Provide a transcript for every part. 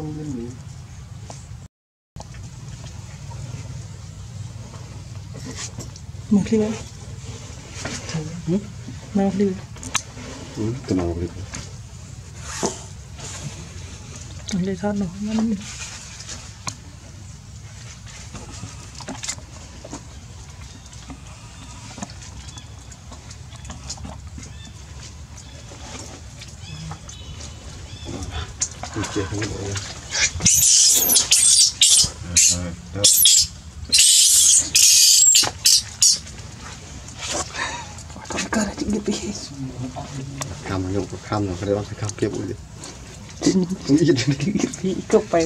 không nên nghỉ một ly nào ly từ nào đi lấy sát nó ngắn chưa không được cái này chịu đi cam nhung cam nào cái đó phải cam kia bụi đi đi cấp bay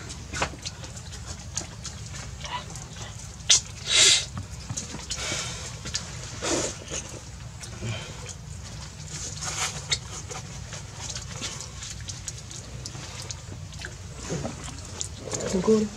cô đi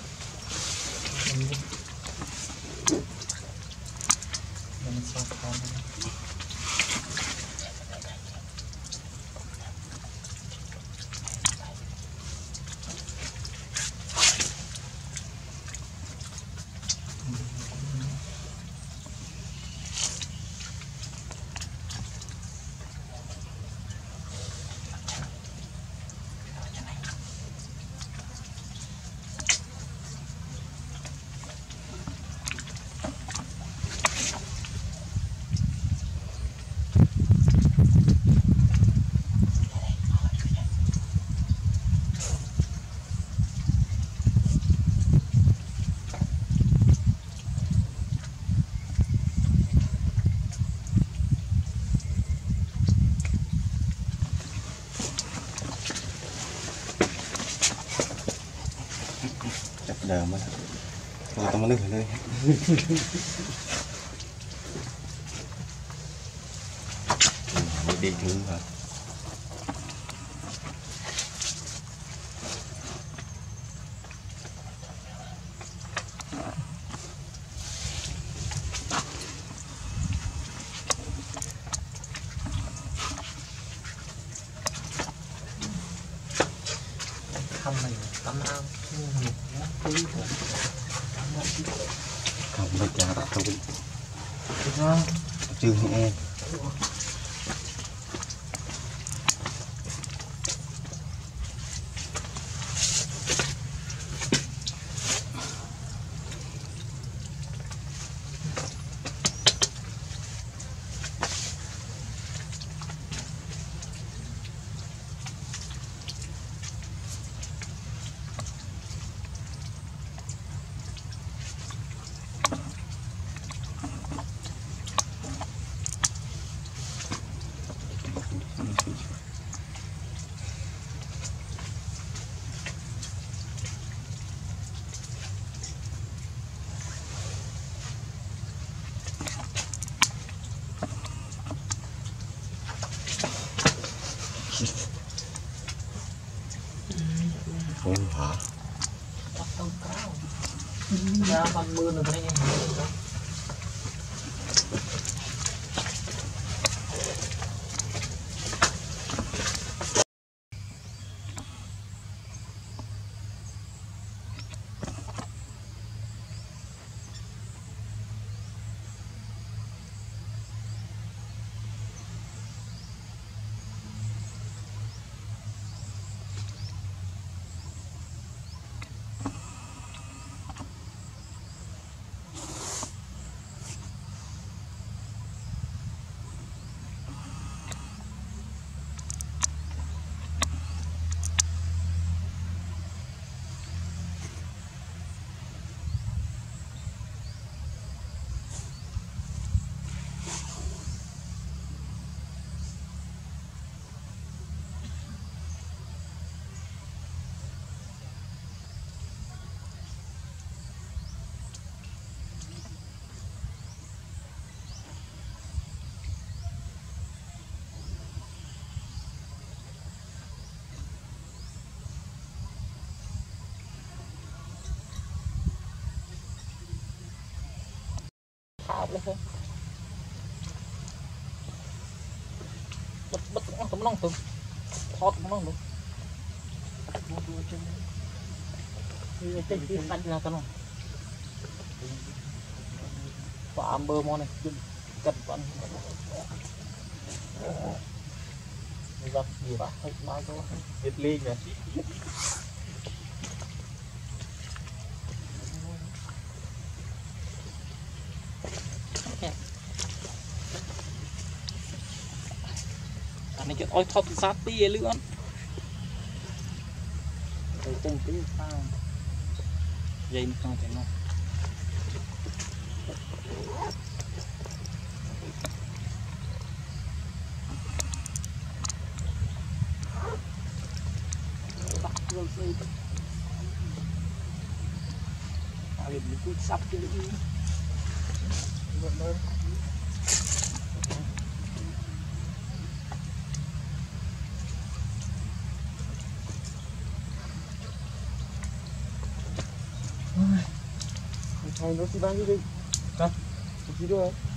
đờ mà tao mới nước này đi hướng hả không mình tắm ao không bây giờ đã không chưa nghe không hả ra bằng mưa rồi đây bật tấm lòng từ thoát tấm lòng được Đi chạy đi đánh ra con. Và bơ món này cần vẫn gặp gì vậy hết mai thôi Việt Linh này anh này chuyện ôi thọt sát tia luôn rồi từng tí sao dây một con chạy nó Mariel cứ sắp cái đi vẫn đơn Thầy nó xí bao nhiêu đi? Hả? Xí đôi